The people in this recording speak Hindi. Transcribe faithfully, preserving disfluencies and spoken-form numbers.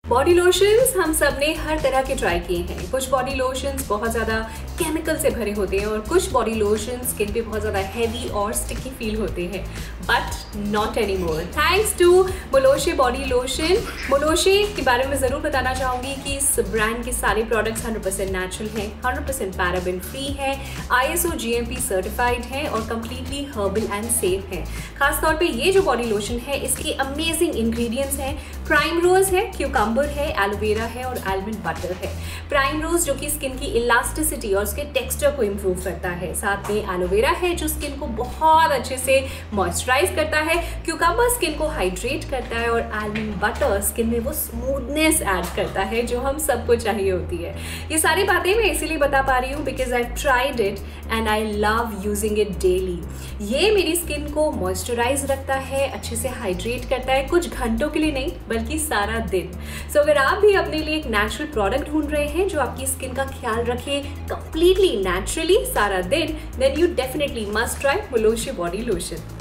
बॉडी लोशंस हम सब ने हर तरह के ट्राई किए हैं। कुछ बॉडी लोशंस बहुत ज़्यादा केमिकल से भरे होते हैं और कुछ बॉडी लोशंस स्किन पे बहुत ज़्यादा हैवी और स्टिकी फील होते हैं, but not any more thanks to मोलोशे बॉडी लोशन। मोलोशे के बारे में ज़रूर बताना चाहूँगी कि इस ब्रांड के सारे प्रोडक्ट्स हंड्रेड परसेंट नेचुरल हैं, हंड्रेड परसेंट पैराबेन फ्री है, I S O G M P certified है और कम्प्लीटली हर्बल एंड सेफ है। खासतौर पे ये जो बॉडी लोशन है इसके अमेजिंग इंग्रेडिएंट्स हैं। प्राइम रोज है, क्यूकम्बर है, एलोवेरा है और आलमंड बटर है। प्राइम रोज जो कि स्किन की इलास्टिसिटी और उसके टेक्सचर को इम्प्रूव करता है, साथ में एलोवेरा है जो स्किन को बहुत अच्छे से मॉइस्चराइज करता है, क्यूकम्बर स्किन को हाइड्रेट करता है और आलमंड बटर स्किन में वो स्मूथनेस ऐड करता है जो हम सबको चाहिए होती है। ये सारी बातें मैं इसीलिए बता पा रही हूँ because I tried it and I love using it daily. ये मेरी स्किन को मॉइस्चराइज रखता है, अच्छे से हाइड्रेट करता है, कुछ घंटों के लिए नहीं बल्कि सारा दिन। सो so, अगर आप भी अपने लिए एक नेचुरल प्रोडक्ट ढूंढ रहे हैं जो आपकी स्किन का ख्याल रखे कंप्लीटली नेचुरली सारा दिन, then you definitely must try मोलोशे बॉडी लोशन।